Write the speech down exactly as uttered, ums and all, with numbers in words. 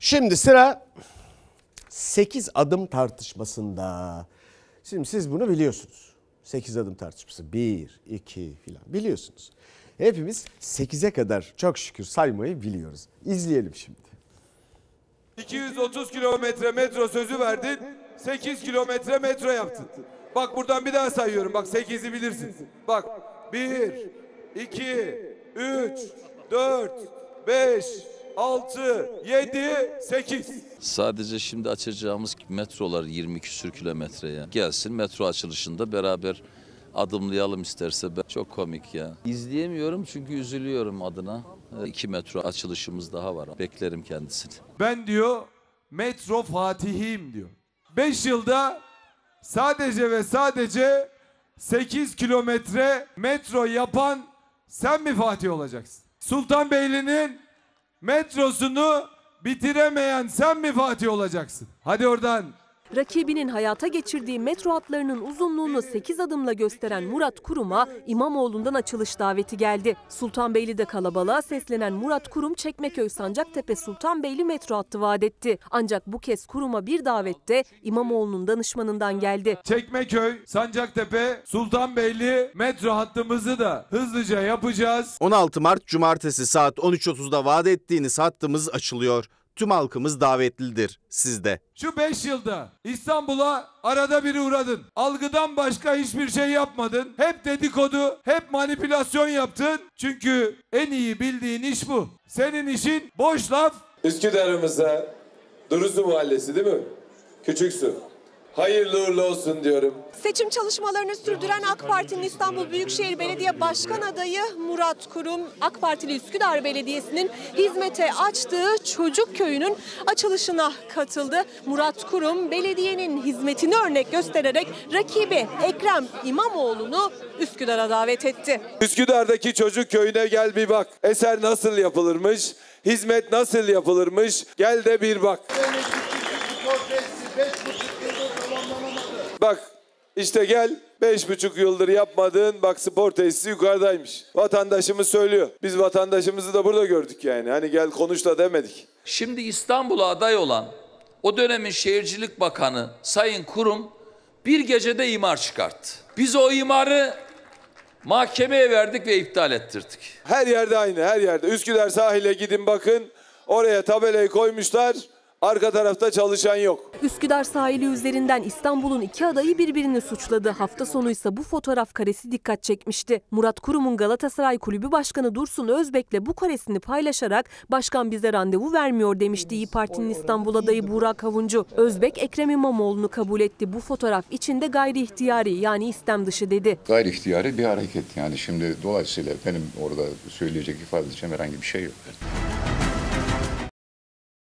Şimdi sıra sekiz adım tartışmasında. Şimdi siz bunu biliyorsunuz. sekiz adım tartışması. bir, iki filan biliyorsunuz. Hepimiz sekize kadar çok şükür saymayı biliyoruz. İzleyelim şimdi. iki yüz otuz kilometre metro sözü verdin. sekiz kilometre metro yaptın. Bak buradan bir daha sayıyorum. Bak sekizi bilirsin. Bak bir, iki, üç, dört, beş, altı, yedi, sekiz. Sadece şimdi açacağımız metrolar yirmi küsür kilometreye gelsin. Metro açılışında beraber adımlayalım isterse. Çok komik ya. İzleyemiyorum çünkü üzülüyorum adına. İki metro açılışımız daha var. Beklerim kendisini. Ben diyor metro fatihiyim diyor. beş yılda sadece ve sadece sekiz kilometre metro yapan sen mi Fatih olacaksın? Sultanbeyli'nin metrosunu bitiremeyen sen mi Fatih olacaksın? Hadi oradan. Rakibinin hayata geçirdiği metro hatlarının uzunluğunu sekiz adımla gösteren Murat Kurum'a İmamoğlu'ndan açılış daveti geldi. Sultanbeyli'de kalabalığa seslenen Murat Kurum, Çekmeköy Sancaktepe Sultanbeyli metro hattı vaat etti. Ancak bu kez Kurum'a bir davette İmamoğlu'nun danışmanından geldi. Çekmeköy, Sancaktepe, Sultanbeyli metro hattımızı da hızlıca yapacağız. on altı Mart Cumartesi saat on üç otuzda vaat ettiğiniz hattımız açılıyor. Tüm halkımız davetlidir, siz de. Şu beş yılda İstanbul'a arada bir uğradın. Algıdan başka hiçbir şey yapmadın. Hep dedikodu, hep manipülasyon yaptın. Çünkü en iyi bildiğin iş bu. Senin işin boş laf. Üsküdar'ımıza Duruzu Mahallesi değil mi? Küçüksu. Hayırlı uğurlu olsun diyorum. Seçim çalışmalarını sürdüren AK Parti'nin İstanbul Büyükşehir Belediye Başkan adayı Murat Kurum, AK Partili Üsküdar Belediyesi'nin hizmete açtığı Çocuk Köyü'nün açılışına katıldı. Murat Kurum, belediyenin hizmetini örnek göstererek rakibi Ekrem İmamoğlu'nu Üsküdar'a davet etti. Üsküdar'daki Çocuk Köyü'ne gel bir bak. Eser nasıl yapılırmış, hizmet nasıl yapılırmış, gel de bir bak. Bak işte gel, beş buçuk yıldır yapmadığın bak spor tesisi yukarıdaymış. Vatandaşımız söylüyor. Biz vatandaşımızı da burada gördük yani. Hani gel konuş da demedik. Şimdi İstanbul'a aday olan o dönemin Şehircilik Bakanı Sayın Kurum bir gecede imar çıkarttı. Biz o imarı mahkemeye verdik ve iptal ettirdik. Her yerde aynı, her yerde. Üsküdar sahile gidin bakın. Oraya tabelayı koymuşlar. Arka tarafta çalışan yok. Üsküdar sahili üzerinden İstanbul'un iki adayı birbirini suçladı. Hafta sonu ise bu fotoğraf karesi dikkat çekmişti. Murat Kurum'un Galatasaray Kulübü Başkanı Dursun Özbek'le bu karesini paylaşarak "Başkan bize randevu vermiyor" demişti İYİ Parti'nin İstanbul adayı Burak Avuncu. Özbek, Ekrem İmamoğlu'nu kabul etti. Bu fotoğraf içinde gayri ihtiyari, yani istem dışı dedi. Gayri ihtiyari bir hareket, yani şimdi dolayısıyla benim orada söyleyecek, ifade edeceğim herhangi bir şey yok.